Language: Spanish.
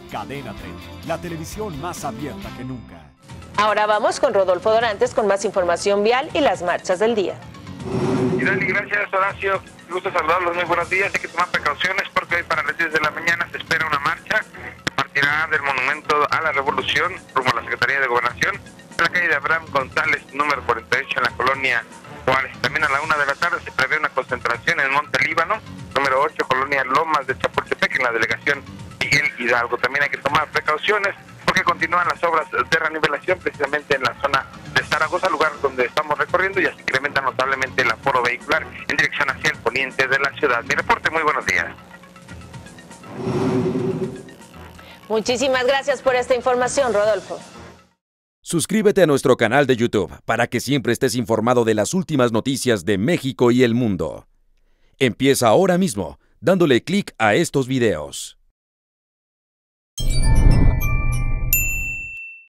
Cadena 30, la televisión más abierta que nunca. Ahora vamos con Rodolfo Dorantes con más información vial y las marchas del día. Y Dani, gracias Horacio, gusto saludarlos, muy buenos días. Hay que tomar precauciones porque hoy para las 10 de la mañana se espera una marcha que partirá del Monumento a la Revolución rumbo a la Secretaría de Gobernación en la calle de Abraham González, número 48 en la colonia Juárez. También a la 1 de la tarde se prevé una concentración en Monte Líbano, número 8, colonia Lomas de Chapultepec, en la delegación Miguel Hidalgo. También hay que tomar precauciones porque continúan las obras de renivelación precisamente en la zona de Zaragoza, lugar donde estamos recorriendo, y así incrementa notablemente el aforo vehicular en dirección hacia el poniente de la ciudad. Mi reporte, muy buenos días. Muchísimas gracias por esta información, Rodolfo. Suscríbete a nuestro canal de YouTube para que siempre estés informado de las últimas noticias de México y el mundo. Empieza ahora mismo dándole clic a estos videos.